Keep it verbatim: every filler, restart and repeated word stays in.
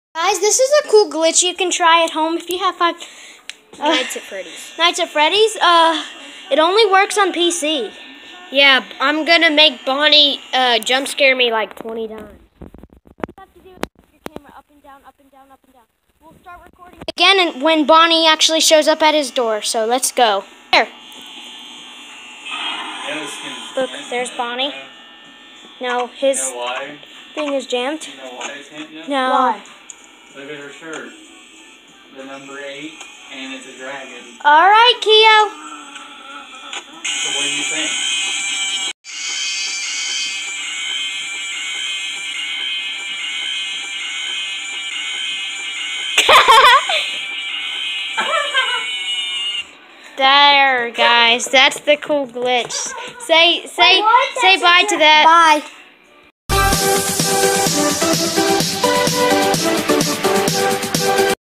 Guys, this is a cool glitch you can try at home if you have five. Uh, Nights at Freddy's. Nights at Freddy's. Uh, it only works on P C. Yeah, I'm gonna make Bonnie uh, jump scare me like twenty times. What you have to do is put your camera up and down, up and down, up and down. We'll start recording again and when Bonnie actually shows up at his door. So let's go. There. Look, there's Bonnie. Now his You know why? thing is jammed. You know why it's him? No. Why? Look at her shirt. The number eight, and it's a dragon. All right, Keo. So what do you think? There, guys. That's the cool glitch. Say, say, Wait, say bye to that. Bye.